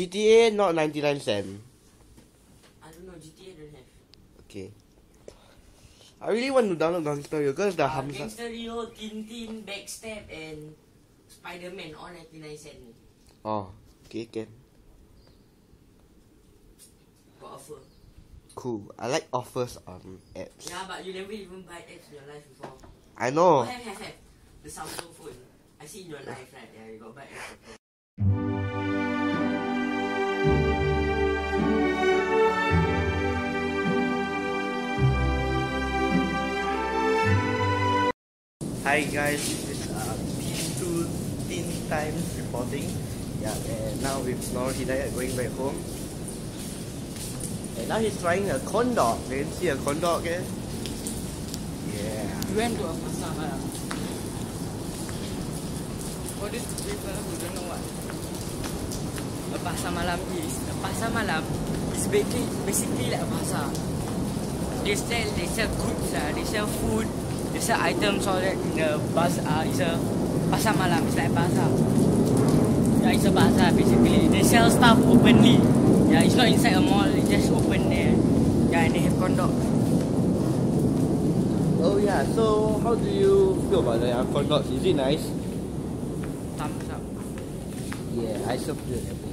GTA not 99 cent? I don't know, GTA don't have. Okay. I really want to download Gangster Hero because the Hamza. Gangster Hero, Tintin, Backstab and Spider-Man all 99 cent. Oh, okay, can. Got offer. Cool. I like offers on apps. Yeah, but you never even buy apps in your life before. I know. Oh, have. The Samsung phone. I see in your life, right? Yeah, you got buy apps. Hi guys, this is these two teen times reporting. Yeah, and now with Herman and Hidayat going back home. And now he's trying a corn dog. You can see a corn dog here. Yeah. We went to a Pasar Malam. For these people who don't know what a Pasar Malam is, a Pasar Malam is basically like a bazaar. They sell goods, they sell food, they sell items, all that in the bazaar. It's a Pasar Malam, it's like a bazaar. Yeah, it's a bazaar basically. They sell stuff openly. Yeah, it's not inside a mall, it's just open there. Yeah, and they have corndogs. Oh yeah, so how do you feel about the corn dogs? Is it nice? Thumbs up. Yeah, I still feel it.